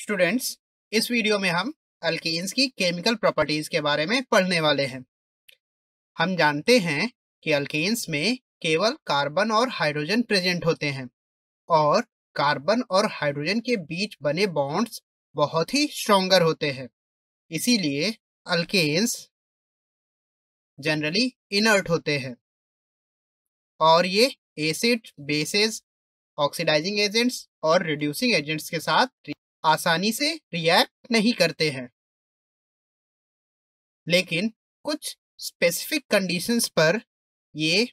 Students, इस video में हम अल्कीन्स की केमिकल प्रॉपर्टीज के बारे में पढ़ने वाले हैं। हम जानते हैं कि अल्कीन्स में केवल कार्बन और हाइड्रोजन प्रेजेंट होते हैं और कार्बन और हाइड्रोजन के बीच बने बॉन्ड्स बहुत ही स्ट्रॉन्गर होते हैं। इसीलिए अल्केन्स जनरली इनर्ट होते हैं और ये एसिड, बेसेस, ऑक्सीडाइजिंग एजेंट्स और रिड्यूसिंग एजेंट्स के साथ आसानी से रिएक्ट नहीं करते हैं। लेकिन कुछ स्पेसिफिक कंडीशंस पर ये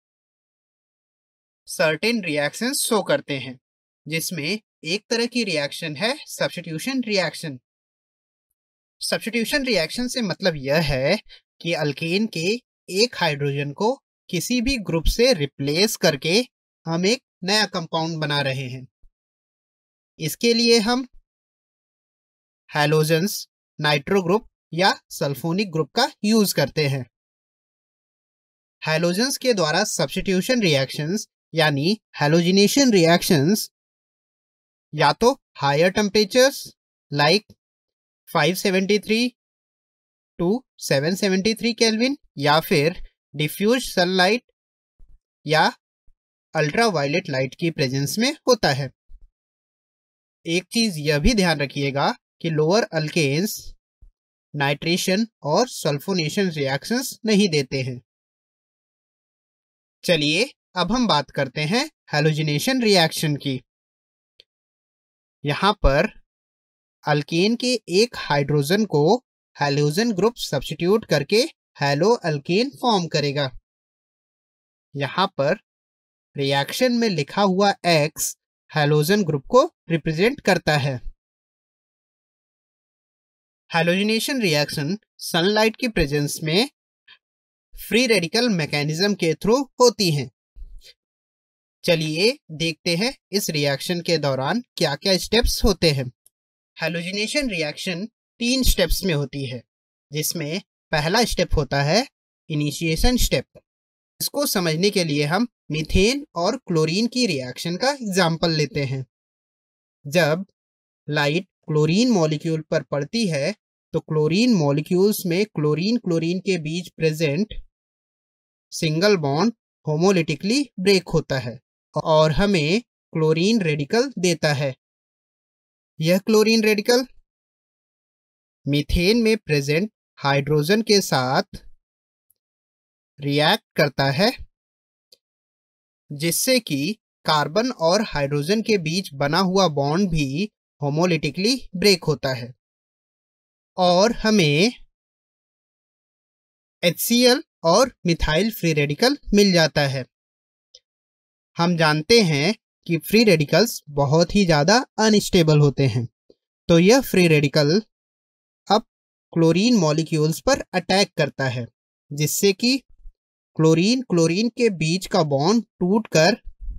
सर्टेन रिएक्शंस शो करते हैं, जिसमें एक तरह की रिएक्शन है सब्स्टिट्यूशन रिएक्शन। सब्स्टिट्यूशन रिएक्शन से मतलब यह है कि अल्केन के एक हाइड्रोजन को किसी भी ग्रुप से रिप्लेस करके हम एक नया कंपाउंड बना रहे हैं। इसके लिए हम हैलोजन्स, नाइट्रो ग्रुप या सल्फोनिक ग्रुप का यूज करते हैं। हैलोजन्स के द्वारा सब्स्टिट्यूशन रिएक्शंस यानी हैलोजिनेशन रिएक्शंस या तो higher temperatures like 573 to 773 kelvin या फिर डिफ्यूज सनलाइट या अल्ट्रावायलेट लाइट की प्रेजेंस में होता है। एक चीज यह भी ध्यान रखिएगा कि लोअर अल्केन्स नाइट्रेशन और सल्फोनेशन रिएक्शंस नहीं देते हैं। चलिए अब हम बात करते हैं हैलोजिनेशन रिएक्शन की। यहाँ पर अल्केन के एक हाइड्रोजन को हैलोजन ग्रुप सब्स्टिट्यूट करके हैलो अल्केन फॉर्म करेगा। यहाँ पर रिएक्शन में लिखा हुआ X हैलोजन ग्रुप को रिप्रेजेंट करता है। हैलोजिनेशन रिएक्शन सनलाइट की प्रेजेंस में फ्री रेडिकल मैकेनिज्म के थ्रू होती हैं। चलिए देखते हैं इस रिएक्शन के दौरान क्या क्या स्टेप्स होते हैं। हैलोजिनेशन रिएक्शन 3 स्टेप्स में होती है, जिसमें पहला स्टेप होता है इनिशिएशन स्टेप। इसको समझने के लिए हम मीथेन और क्लोरीन की रिएक्शन का एग्जाम्पल लेते हैं। जब लाइट क्लोरीन मॉलिक्यूल पर पड़ती है तो क्लोरीन मॉलिक्यूल्स में क्लोरीन क्लोरीन के बीच present single bond homolytically break होता है और हमें क्लोरीन रेडिकल देता है। यह क्लोरीन रेडिकल मीथेन में प्रेजेंट हाइड्रोजन के साथ रिएक्ट करता है, जिससे कि कार्बन और हाइड्रोजन के बीच बना हुआ बॉन्ड भी होमोलिटिकली ब्रेक होता है और हमें HCl और मिथाइल फ्री रेडिकल मिल जाता है। हम जानते हैं कि फ्री रेडिकल्स बहुत ही ज़्यादा अनस्टेबल होते हैं, तो यह फ्री रेडिकल अब क्लोरीन मॉलिक्यूल्स पर अटैक करता है, जिससे कि क्लोरीन क्लोरीन के बीच का बॉन्ड टूटकर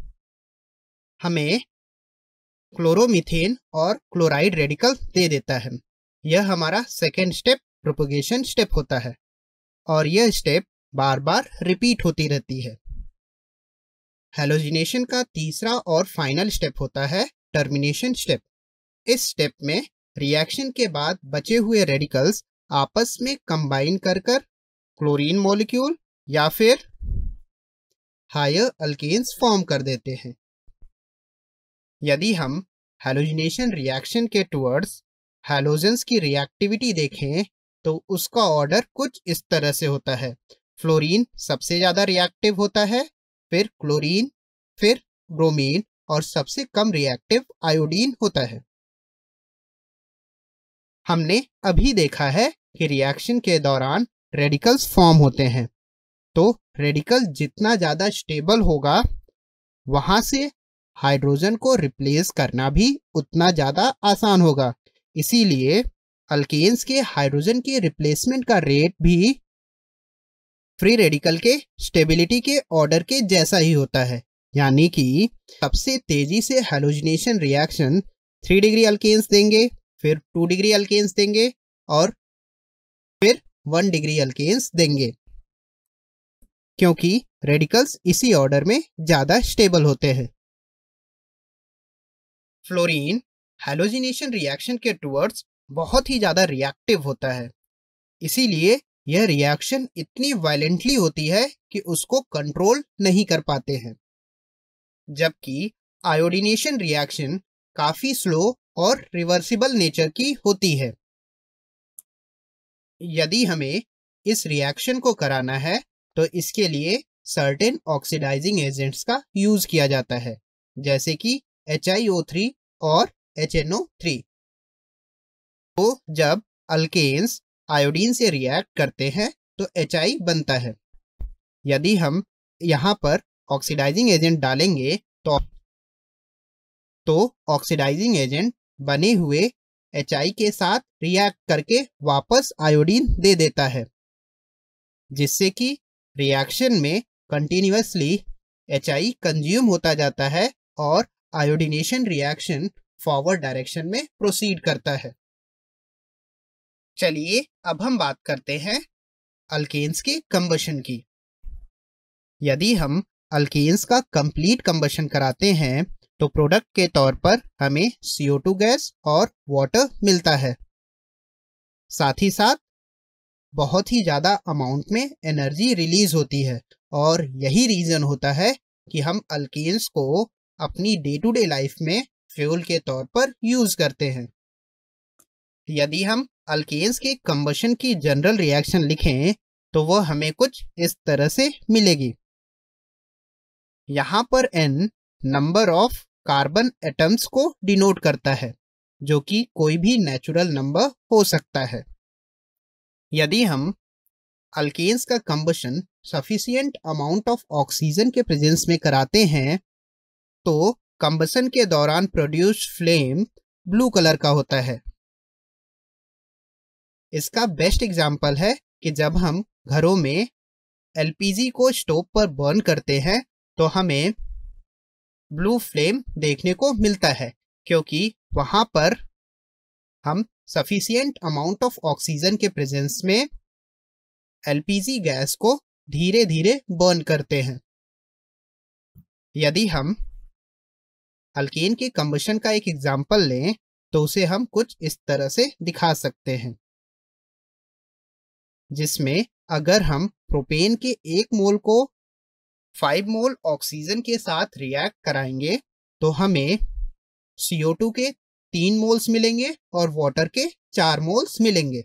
हमें क्लोरोमीथेन और क्लोराइड रेडिकल दे देता है। यह हमारा सेकेंड स्टेप प्रोपगेशन स्टेप होता है और यह स्टेप बार बार रिपीट होती रहती है। हैलोजिनेशन का तीसरा और फाइनल स्टेप होता है टर्मिनेशन स्टेप। इस स्टेप में रिएक्शन के बाद बचे हुए रेडिकल्स आपस में कंबाइन कर क्लोरीन मॉलिक्यूल या फिर हायर अल्केन्स फॉर्म कर देते हैं। यदि हम हैलोजिनेशन रिएक्शन के टुवर्ड्स हैलोजन्स की रिएक्टिविटी देखें तो उसका ऑर्डर कुछ इस तरह से होता है। फ्लोरीन सबसे ज़्यादा रिएक्टिव होता है, फिर क्लोरीन, फिर ब्रोमीन और सबसे कम रिएक्टिव आयोडीन होता है। हमने अभी देखा है कि रिएक्शन के दौरान रेडिकल्स फॉर्म होते हैं, तो रेडिकल जितना ज़्यादा स्टेबल होगा वहाँ से हाइड्रोजन को रिप्लेस करना भी उतना ज़्यादा आसान होगा। इसीलिए अल्केन्स के हाइड्रोजन के रिप्लेसमेंट का रेट भी फ्री रेडिकल के स्टेबिलिटी के ऑर्डर के जैसा ही होता है, यानी कि सबसे तेजी से हैलोजिनेशन रिएक्शन 3 डिग्री अल्केन्स देंगे, फिर 2 डिग्री अल्केन्स देंगे और फिर 1 डिग्री अल्केन्स देंगे, क्योंकि रेडिकल्स इसी ऑर्डर में ज़्यादा स्टेबल होते हैं। फ्लोरीन हैलोजिनेशन रिएक्शन के टुवर्ड्स बहुत ही ज़्यादा रिएक्टिव होता है, इसीलिए यह रिएक्शन इतनी वायलेंटली होती है कि उसको कंट्रोल नहीं कर पाते हैं। जबकि आयोडीनेशन रिएक्शन काफ़ी स्लो और रिवर्सिबल नेचर की होती है। यदि हमें इस रिएक्शन को कराना है तो इसके लिए सर्टेन ऑक्सीडाइजिंग एजेंट्स का यूज़ किया जाता है, जैसे कि HiO3 और HNO3। तो जब अल्केन्स आयोडीन से रिएक्ट करते हैं तो Hi बनता है। यदि हम यहाँ पर ऑक्सीडाइजिंग एजेंट डालेंगे तो ऑक्सीडाइजिंग एजेंट बने हुए Hi के साथ रिएक्ट करके वापस आयोडीन दे देता है, जिससे कि रिएक्शन में कंटिन्यूअसली Hi कंज्यूम होता जाता है और आयोडीनेशन रिएक्शन फॉरवर्ड डायरेक्शन में प्रोसीड करता है। चलिए अब हम बात करते हैं अल्केन्स के कंबशन की। यदि हम अल्केन्स का कंप्लीट कंबशन कराते हैं तो प्रोडक्ट के तौर पर हमें CO2 गैस और वाटर मिलता है। साथ ही साथ बहुत ही ज़्यादा अमाउंट में एनर्जी रिलीज होती है और यही रीज़न होता है कि हम अल्केन्स को अपनी डे टू डे लाइफ में फ्यूल के तौर पर यूज़ करते हैं। यदि हम अल्केन्स के कंबशन की जनरल रिएक्शन लिखें तो वह हमें कुछ इस तरह से मिलेगी। यहाँ पर N number of carbon atoms को डिनोट करता है, जो कि कोई भी नेचुरल नंबर हो सकता है। यदि हम अल्केन्स का combustion sufficient amount of oxygen के प्रेजेंस में कराते हैं तो कंबशन के दौरान प्रोड्यूस्ड फ्लेम ब्लू कलर का होता है। इसका बेस्ट एग्जाम्पल है कि जब हम घरों में LPG को स्टोव पर बर्न करते हैं तो हमें ब्लू फ्लेम देखने को मिलता है, क्योंकि वहाँ पर हम सफिशिएंट अमाउंट ऑफ ऑक्सीजन के प्रेजेंस में LPG गैस को धीरे धीरे बर्न करते हैं। यदि हम अल्केन के कंबशन का एक एग्जाम्पल लें तो उसे हम कुछ इस तरह से दिखा सकते हैं, जिसमें अगर हम प्रोपेन के 1 मोल को 5 मोल ऑक्सीजन के साथ रिएक्ट कराएंगे तो हमें CO2 के 3 मोल्स मिलेंगे और वाटर के 4 मोल्स मिलेंगे।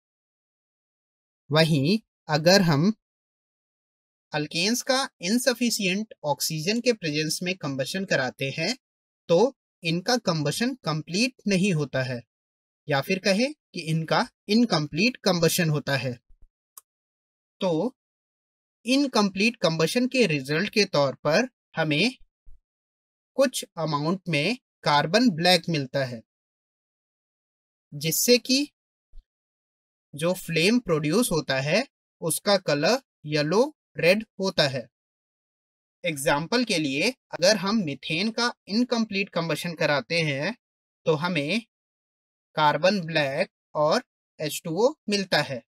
वहीं अगर हम अल्केन्स का इनसफिशिएंट ऑक्सीजन के प्रेजेंस में कंबशन कराते हैं तो इनका कंबशन कंप्लीट नहीं होता है, या फिर कहें कि इनका इनकम्प्लीट कंबशन होता है। तो इनकम्प्लीट कंबशन के रिजल्ट के तौर पर हमें कुछ अमाउंट में कार्बन ब्लैक मिलता है, जिससे कि जो फ्लेम प्रोड्यूस होता है उसका कलर येलो रेड होता है। एग्जाम्पल के लिए अगर हम मीथेन का इनकम्प्लीट कंबशन कराते हैं तो हमें कार्बन ब्लैक और H2O मिलता है।